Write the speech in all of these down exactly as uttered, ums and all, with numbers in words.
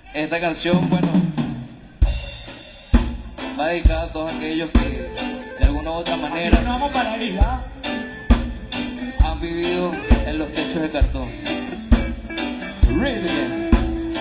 Esta canción, bueno, va dedicada a todos aquellos que de alguna u otra manera no vamos para ahí, ¿ah? han vivido en los techos de cartón. Really?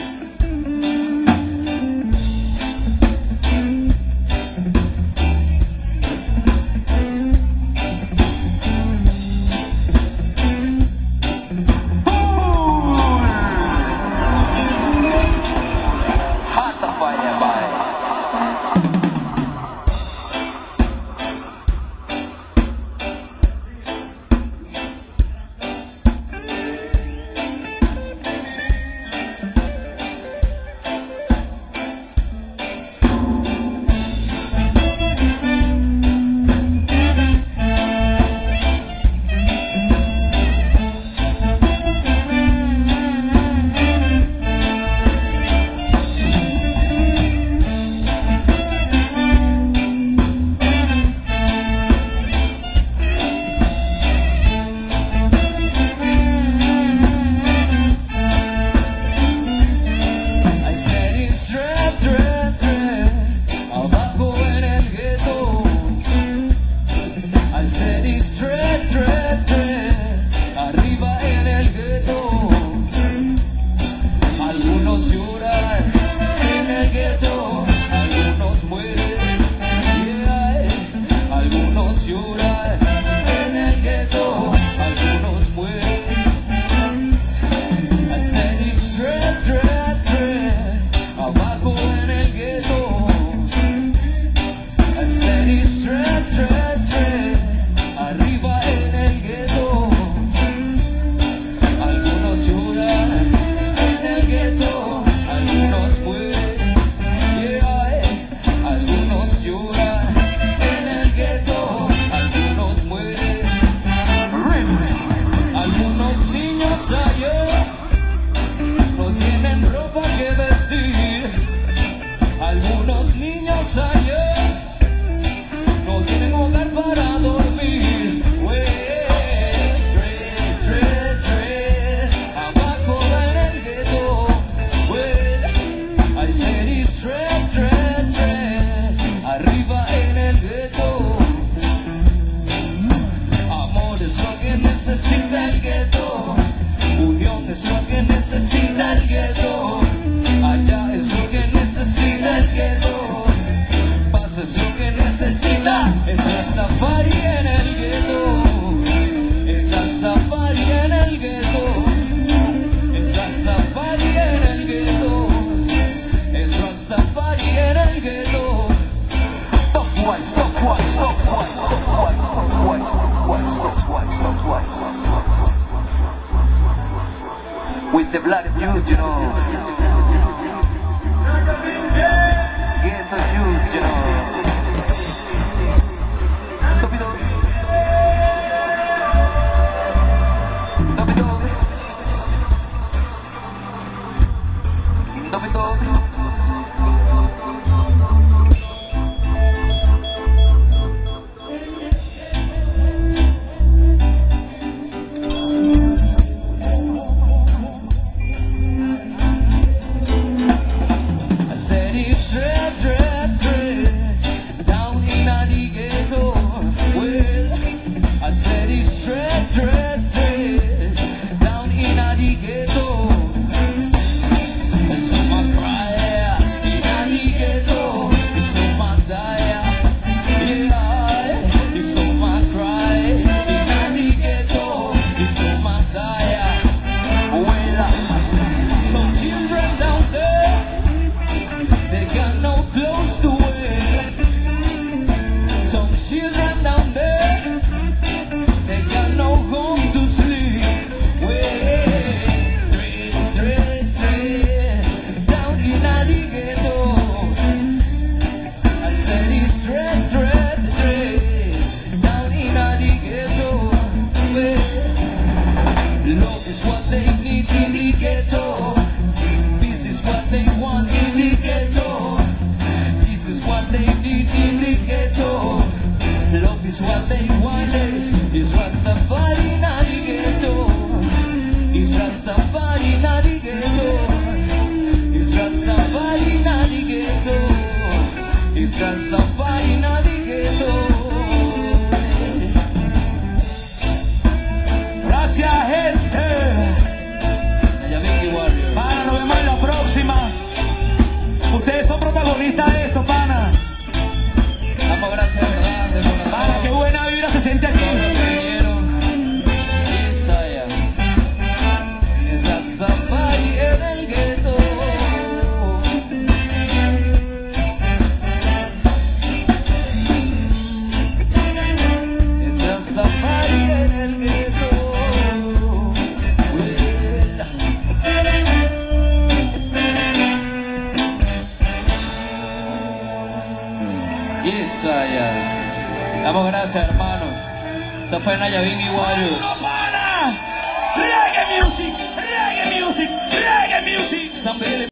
Algunos niños ayer no tienen hogar para dormir. Well, tre, tre, tre, abajo en el gueto. Well, I said it's tre, tre, tre, arriba en el gueto. Amor es lo que necesita el gueto. Unión es lo que necesita el gueto. Allá es lo que necesita el gueto. Paz es lo que necesita. Es Rastafari en el gueto. Es Rastafari en el gueto. Es Rastafari en el gueto. Es Rastafari en el gueto. Stop twice, stop twice, stop twice, stop twice, stop twice, stop twice, stop twice, stop twice. With the black dude, you know. Get the juice, you know. Dobi dobi. Dobi dobi. Dobi dobi. Down in the ghetto, some are crying. Eso allá. Damos gracias, hermano. Esto fue Nayavín y Warriors. Reggae music, reggae music, reggae music.